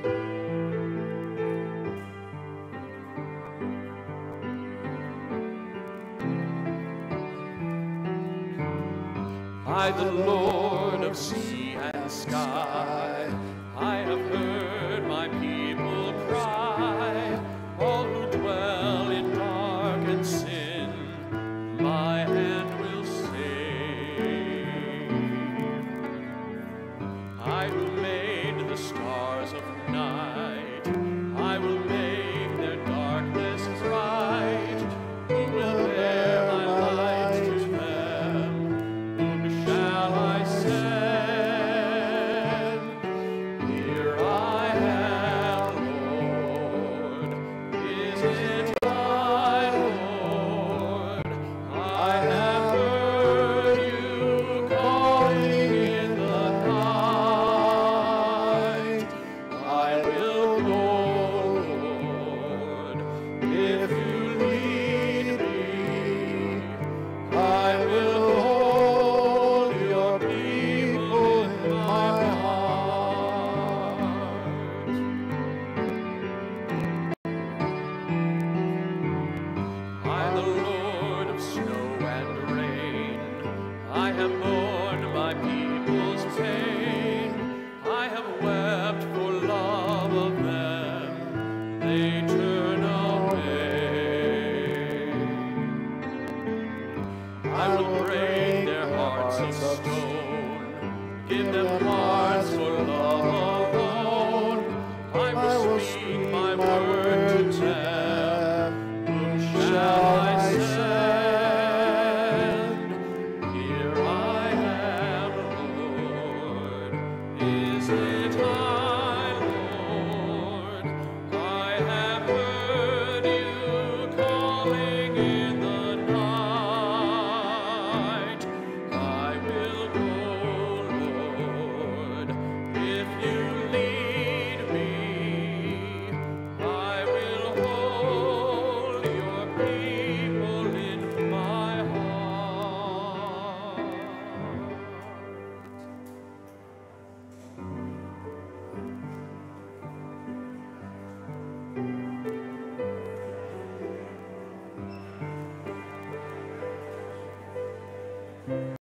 I, the Lord of sea and sky, I have heard my people cry, all who dwell in dark and sin, my hand will save. I who made the stars of night,